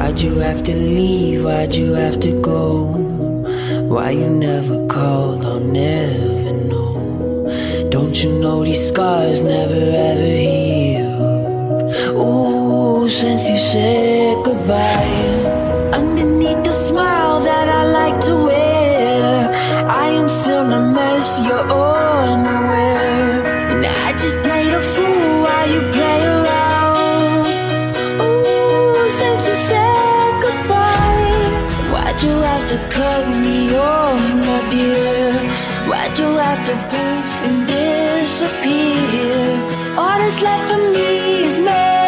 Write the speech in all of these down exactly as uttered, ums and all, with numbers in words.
Why'd you have to leave? Why'd you have to go? Why you never called? I'll never know. Don't you know these scars never ever healed? Ooh, since you said goodbye, underneath the smile that I like to wear, I am still a mess, you're unaware. And I just played a fool while you play around. Ooh, since you said goodbye, why'd you have to cut me off, my dear? Why'd you have to poof and disappear? All that's left for me is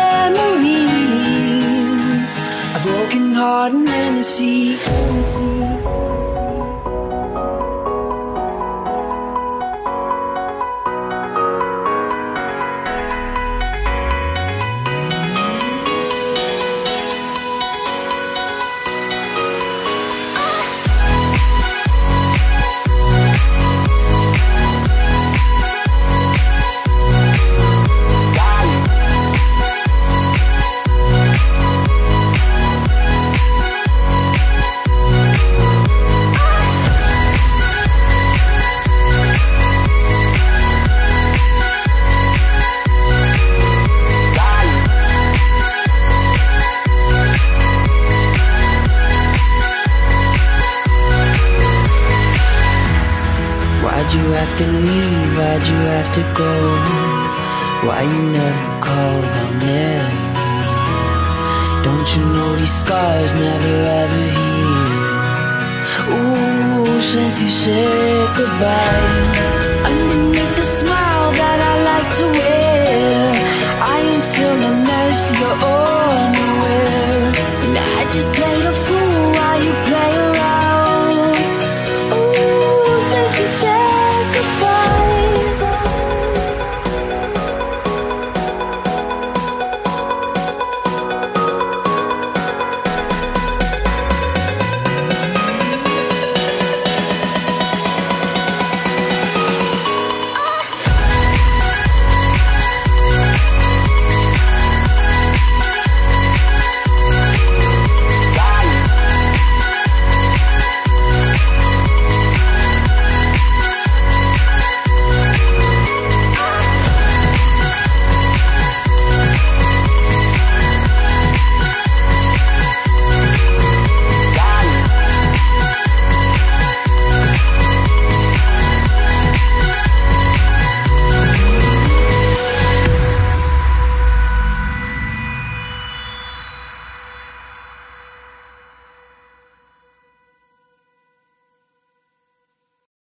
memories, a broken heart and Hennessy. Why'd you have to leave? Why'd you have to go? Why you never called? I'll never know. Don't you know these scars never ever heal? Ooh, since you said goodbye, underneath the smile